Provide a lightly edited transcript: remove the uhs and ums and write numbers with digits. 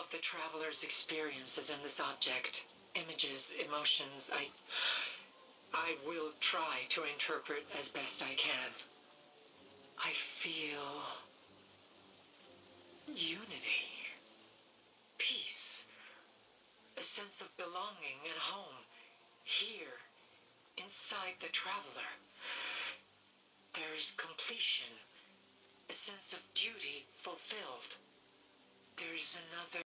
of the traveler's experiences in this object. Images, emotions, I will try to interpret as best I can. I feel unity, peace, a sense of belonging and home here, inside the traveler. There's completion, a sense of duty fulfilled. There's another